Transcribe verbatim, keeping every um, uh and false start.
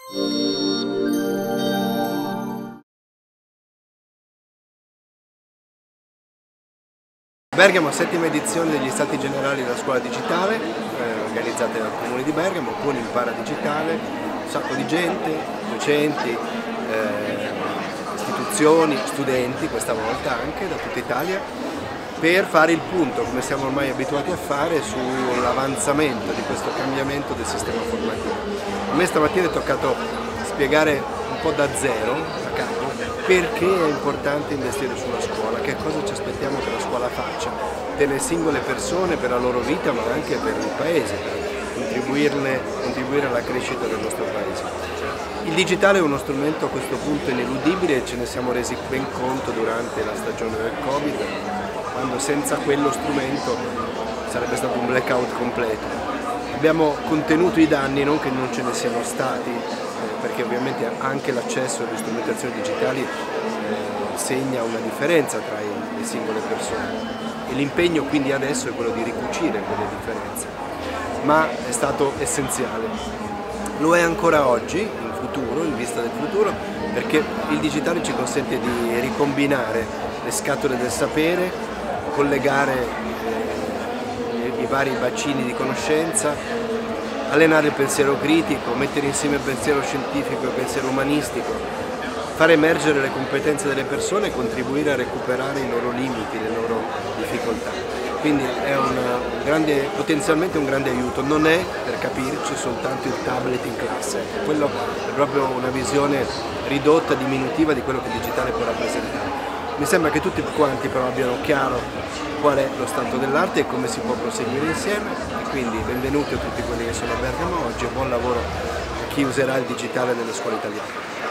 Bergamo, settima edizione degli Stati Generali della Scuola Digitale, eh, organizzate dal Comune di Bergamo, con Impara Digitale, un sacco di gente, docenti, eh, istituzioni, studenti questa volta anche da tutta Italia, per fare il punto, come siamo ormai abituati a fare, sull'avanzamento di questo cambiamento del sistema formativo. A me stamattina è toccato spiegare un po' da zero, a capo, perché è importante investire sulla scuola, che cosa ci aspettiamo che la scuola faccia per le singole persone, per la loro vita, ma anche per il Paese, per contribuirne, contribuire alla crescita del nostro Paese. Il digitale è uno strumento a questo punto ineludibile e ce ne siamo resi ben conto durante la stagione del Covid, quando senza quello strumento sarebbe stato un blackout completo. Abbiamo contenuto i danni, non che non ce ne siano stati, perché ovviamente anche l'accesso alle strumentazioni digitali eh, segna una differenza tra le singole persone e l'impegno quindi adesso è quello di ricucire quelle differenze, ma è stato essenziale. Lo è ancora oggi, in futuro, in vista del futuro, perché il digitale ci consente di ricombinare le scatole del sapere, collegare eh, i vari bacini di conoscenza, allenare il pensiero critico, mettere insieme il pensiero scientifico e il pensiero umanistico, far emergere le competenze delle persone e contribuire a recuperare i loro limiti, le loro difficoltà. Quindi è una grande, potenzialmente un grande aiuto, non è, per capirci, soltanto il tablet in classe, quello è proprio una visione ridotta, diminutiva di quello che il digitale può rappresentare. Mi sembra che tutti quanti però abbiano chiaro qual è lo stato dell'arte e come si può proseguire insieme, e quindi benvenuti a tutti quelli che sono a Bergamo oggi e buon lavoro a chi userà il digitale nelle scuole italiane.